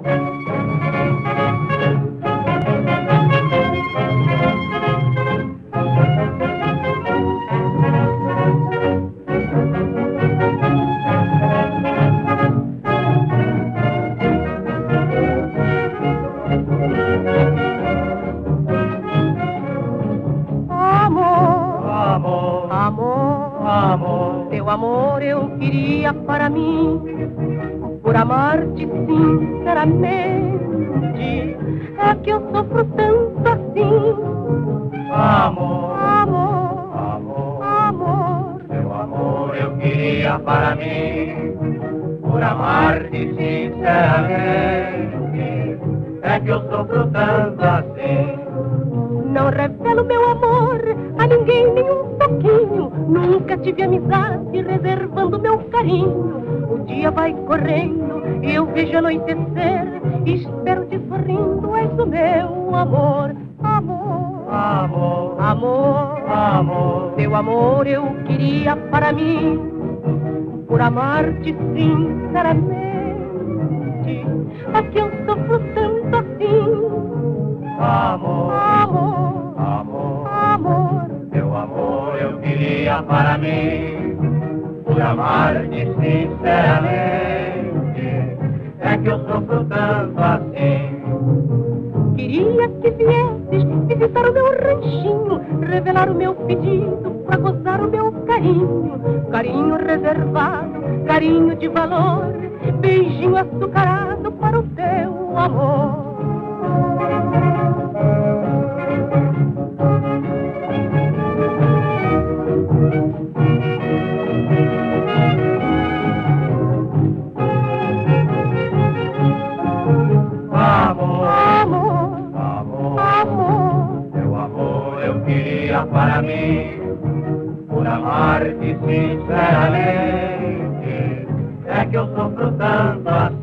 Amor, teu amor eu queria para mim, por amar-te sinceramente, é que eu sofro tanto assim. Amor, amor, teu amor eu queria para mim, por amar-te sinceramente, é que eu sofro tanto assim. Não revelo meu amor a ninguém nem um pouquinho, nunca tive amizade reservando meu carinho. O dia vai correndo e eu vejo anoitecer, espero te sorrindo, és o meu amor. Amor, teu amor eu queria para mim, por amar-te sinceramente, é que eu sofro tanto assim. Amor, teu amor eu queria para mim, por amar-te sinceramente, é que eu sofro tanto assim. Queria que viesses visitar o meu ranchinho, revelar o meu pedido pra gozar o meu carinho. Carinho reservado, carinho de valor, beijinho açucarado para o teu amor. Teu amor eu queria para mim, por amar-te sinceramente, é que eu sofro tanto assim.